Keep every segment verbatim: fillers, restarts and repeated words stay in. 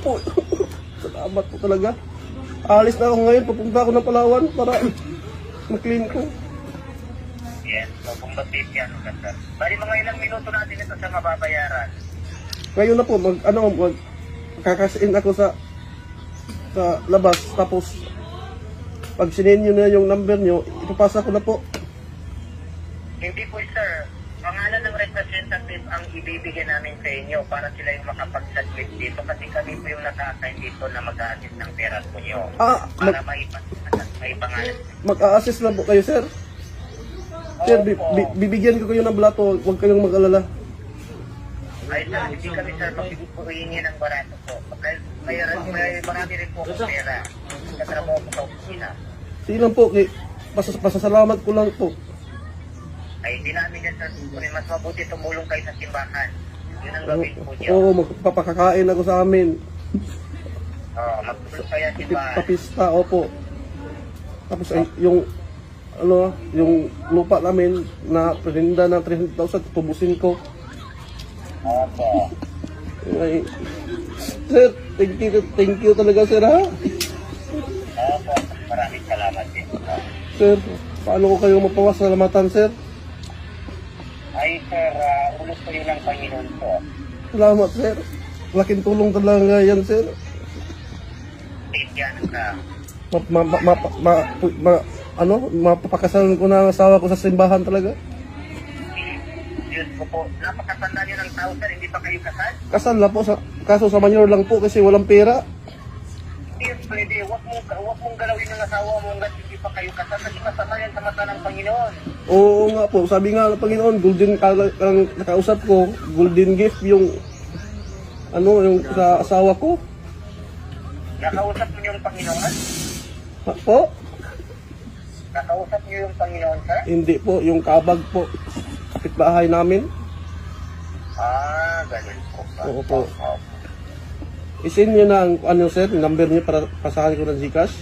po. Salamat po talaga. Alis na ako ngayon, papunta ako ng Palawan para mag-clean ko. Yes, so kung batit yan, sir. Bali mga ilang minuto natin ito sa mababayaran. Ngayon na po, mag, ano, mag, kakasin ako sa sa labas, tapos pag sinenyo na yung number nyo, ipapasa ko na po. Hindi po, sir. Pangalan ng representative ang ibibigay namin sa inyo para sila yung makapag-submit dito kasi kami po yung naka-assign dito na mag-a-assist ng pera po nyo. Ah, para mag, maipasas may pangalan. mag-a-assist lang po kayo, sir. Sir, bi, bi, bibigyan ko kayo ng blato, huwag kayong mag-alala. Ay, sir, hindi kami, sir, magbibuhingi ng barato po. May, may, may marami rin po akong pera. Katrabaho po sa opisina. Sige lang po, kay, pasas, pasasalamat ko lang po. Ay, hindi namin yan, sir. Mas mabuti tumulong kayo sa simbahan. Yun ang gawin po niyo. Oo, magpapakakain ako sa amin. Oo, magtulong kayo sa simbahan. Papista, opo. Tapos ay, yung, ano, yung lupa namin na perinda ng three hundred thousand, tubusin ko. Opo. Ay, sir, thank you, thank you talaga, sir, ha? Opo, maraming salamat din. Sir, paano ko kayo mapawasalamatan, sir? Ay, sir, uh, ulos ko yun ng Panginoon po. Salamat, sir. Laking tulong talaga yan, sir. Bigyan ka. Ma, ma, ma, ma, ma, ma, ano, mapapakasalan ko na ang asawa ko sa simbahan talaga. Diyos ko po, napakatanda niyo ng tao, sir, hindi pa kayo kasal? Kasal na po, sa, kaso sa manyor lang po kasi walang pera. Hindi, pwede. Huwag mong, huwag mong galawin ng asawa mo hanggang hindi pa kayo kasal kasi masama yan sa mata ng Panginoon. Oo nga po, sabi nga ng Panginoon, golden, ang nakausap ko, golden gift yung, ano, yung sa asawa ko. Nakausap niyo yung Panginoon? Ha, po? Nakausap niyo yung Panginoon, sir? Hindi po, yung kabag po. Kapitbahay namin. Ah, ganun po. Oo po. Isin nyo na ang ano, sir, number niyo para pasahan ko ng Gcash.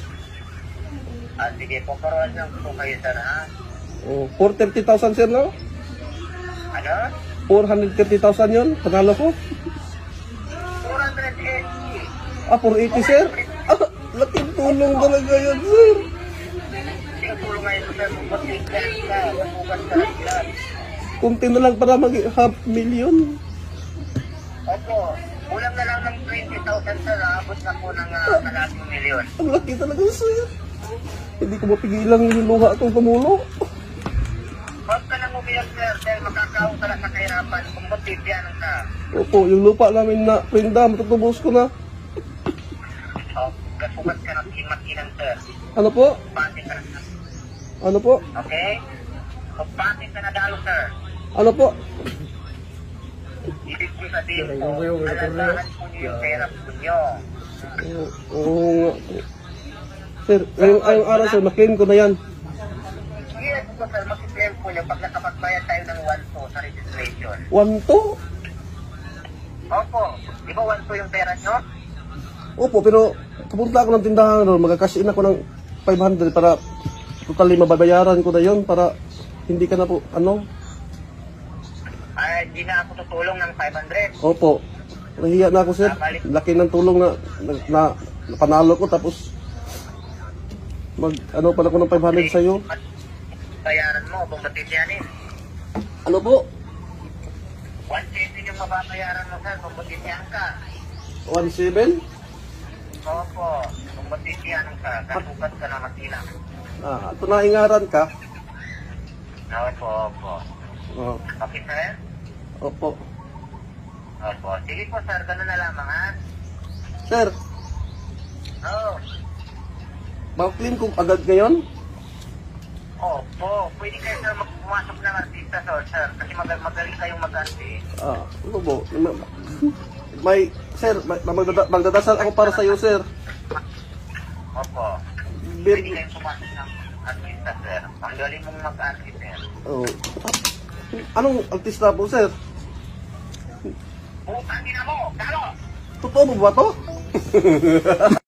Ah, sige po, paroon lang po kayo, sir, ha? Oh, four hundred thirty thousand, sir, no? Ano? four hundred thirty thousand yun, panalo ko. four hundred eighty. Ah, four eighty, sir? Ah, laking tulong talaga yan, sir. Yung tulong ngayon, sir, kung matigyan ka, masugat sa lahat. Kunti na lang para mag half million. Opo, ulam na lang ng twenty thousand, sir, abot na po ng uh, kalating milyon. Ang laki talaga, sir. Hindi ko mapigilan yung luha kong tumulo. Huwag ka nang umiyak, sir, dahil makakaon ka lang sa kahirapan kung matigyan ka. Opo, yung lupa namin na prenda, matutubos ko na. O, gasugat ka ng imakinan, sir. Ano po? Pati ka na. Ano po? Okay? O, pati ka na dalo, sir. Ano po? Ibig ko sabihin po, alalahan po niyo yung pera po niyo. Oo, oo nga po. Sir, ngayong ayong araw, sir, maklaim ko na yan. Yes po, sir, mag-claim po niyo pag nakapagbayad tayo ng one two sa registration. One, two? Opo, di ba one two yung pera niyo? Opo, pero pupunta ako ng tindahan ron, magkakash in ako ng five hundred para totally mababayaran ko na yon para hindi ka na po, ano? Ay, di na ako tutulong ng five hundred. Opo, nahiya na ako, sir. Laki ng tulong na, na, na, na panalo ko, tapos mag, ano pala ko ng five hundred sa'yo. Bayaran mo, kung matitiyanin. Ano po? one twenty yung mababayaran mo, sir, kung matitiyan ka. one seven? Opo, kung matitiyanin ka, kabukas ka na matilang. Ah, ito na ingaran ka? Opo, opo. Oh, Okay, sir? opo. Opo. Sige po, sir, ganun na lamang, ha? Sir, Oo. mag-claim ko agad ngayon? Opo. Pwede kayo, sir, magpumasok ng artista, sir, sir. Kasi mag magaling kayong mag-arte. Ah, ano po? May, sir, may, magdada, magdadasal ako para sa iyo, sir. Opo. Bir, Pwede kayong pumasok ng artista, sir. Ang galing mong mag-arte, sir. oh. Anong artista po, sir? Bukang ina mo, kalo! Totoo mo ba to?